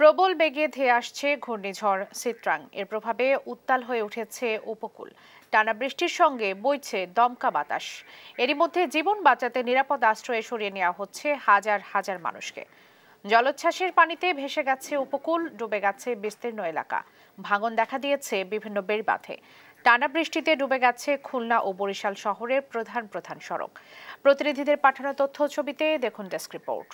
প্রবল বেগে ধেয়ে আসছে ঘূর্ণিঝড় সিত্রাং। এর প্রভাবে উত্তাল হয়ে উঠেছে উপকূল। টানা বৃষ্টির সঙ্গে বইছে দমকা বাতাস। এরই মধ্যে জীবন বাঁচাতে নিরাপদ আশ্রয়ে সরিয়ে নেওয়া হচ্ছে হাজার হাজার মানুষকে। জলোচ্ছ্বাসের পানিতে ভেসে গেছে উপকূল, ডুবে গেছে বিস্তীর্ণ এলাকা। ভাঙন দেখা দিয়েছে বিভিন্ন বেড়িবাঁধে। টানা বৃষ্টিতে ডুবে গেছে খুলনা ও বরিশাল শহরের প্রধান প্রধান সড়ক। প্রতিনিধিদের পাঠানো তথ্য ছবিতে দেখুন ডেস্ক রিপোর্ট।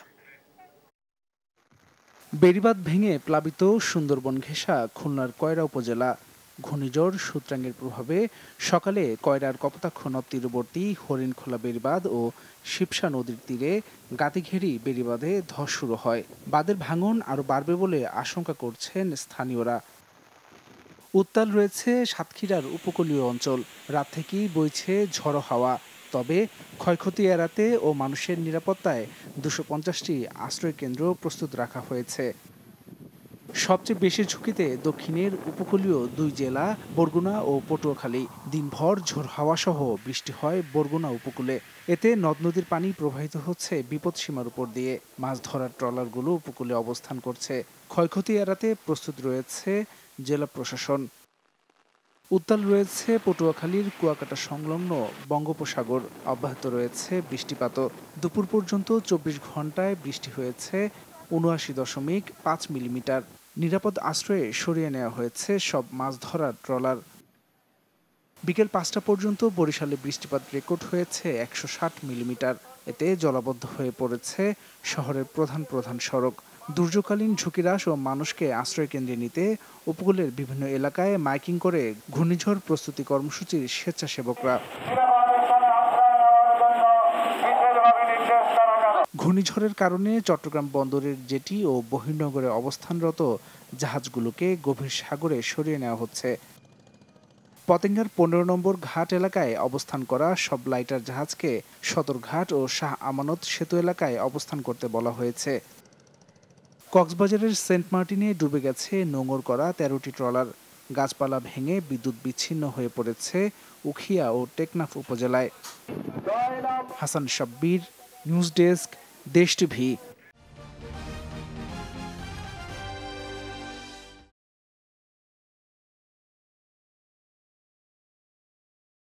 বেড়িবাঁধ ভেঙে প্লাবিত সুন্দরবন ঘেঁষা খুলনার কয়রা উপজেলা। ঘূর্ণিঝড় সূত্রাঙ্গের প্রভাবে সকালে কয়রার কপোতাক্ষ নদ তীরবর্তী হরিণখোলা বেড়িবাঁধ ও শিবসা নদীর তীরে গাতিঘেরি বেড়িবাঁধে ধস শুরু হয়। বাঁধের ভাঙন আরও বাড়বে বলে আশঙ্কা করছেন স্থানীয়রা। উত্তাল রয়েছে সাতক্ষীরার উপকূলীয় অঞ্চল। রাত থেকেই বইছে ঝড়ো হাওয়া। তবে ক্ষয়ক্ষতি এড়াতে ও মানুষের নিরাপত্তায় ২৫০টি আশ্রয়কেন্দ্র প্রস্তুত রাখা হয়েছে। সবচেয়ে বেশি ঝুঁকিতে দক্ষিণের উপকূলীয় দুই জেলা বরগুনা ও পটুয়াখালী। দিনভর ঝোড়ো হাওয়া সহ বৃষ্টি হয় বরগুনা উপকূলে। এতে নদ নদীর পানি প্রবাহিত হচ্ছে বিপদসীমার উপর দিয়ে। মাছ ধরার ট্রলারগুলো উপকূলে অবস্থান করছে। ক্ষয়ক্ষতি এড়াতে প্রস্তুত রয়েছে জেলা প্রশাসন। উত্তাল রয়েছে পটুয়াখালীর কুয়াকাটা সংলগ্ন বঙ্গোপসাগর। অব্যাহত রয়েছে বৃষ্টিপাতও। দুপুর পর্যন্ত ২৪ ঘন্টায় বৃষ্টি হয়েছে ৭৯.৫ মিলিমিটার। নিরাপদ আশ্রয়ে সরিয়ে নেওয়া হয়েছে সব মাছ ধরার ট্রলার। বিকেল ৫টা পর্যন্ত বরিশালে বৃষ্টিপাত রেকর্ড হয়েছে ১৬০ মিলিমিটার। এতে জলাবদ্ধ হয়ে পড়েছে শহরের প্রধান প্রধান সড়ক। দুর্যোগকালীন ঝুঁকি হ্রাস ও মানুষকে আশ্রয়কেন্দ্রে নিতে উপকূলের বিভিন্ন এলাকায় মাইকিং করে ঘূর্ণিঝড় প্রস্তুতি কর্মসূচির স্বেচ্ছাসেবকরা। ঘূর্ণিঝড়ের কারণে চট্টগ্রাম বন্দরের জেটি ও বহির্নগরে অবস্থানরত জাহাজগুলোকে গভীর সাগরে সরিয়ে নেওয়া হচ্ছে। পতেঙ্গার ১৫ নম্বর ঘাট এলাকায় অবস্থান করা সব লাইটার জাহাজকে সদরঘাট ও শাহ আমানত সেতু এলাকায় অবস্থান করতে বলা হয়েছে। কক্সবাজারের সেন্ট মার্টিনে ডুবে গেছে নোঙর করা ১৩টি ট্রলার। গাছপালা ভেঙে বিদ্যুৎ বিচ্ছিন্ন হয়ে পড়েছে উখিয়া ও টেকনাফ উপজেলায়। Hasan Shabbir, news desk, Desh TV.